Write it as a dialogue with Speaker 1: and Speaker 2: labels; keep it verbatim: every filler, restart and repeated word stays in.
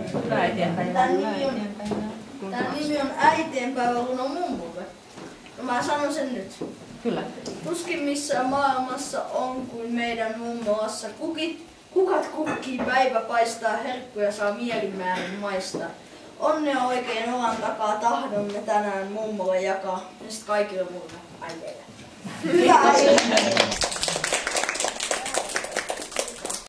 Speaker 1: Hyvää äitienpäivää.
Speaker 2: Tän nimi on, tän nimi on äitienpäivä, kun on mummulle. No mä sanon sen nyt.
Speaker 1: Kyllä.
Speaker 2: Tuskin missään maailmassa on kuin meidän mummolassa. Kukit, kukat kukkii, päivä paistaa, herkkuja saa mielimäärin maistaa. Onnea oikein olan takaa, tahdomme tänään mummolle jakaa. Ja sit kaikille muille äideille. Hyvää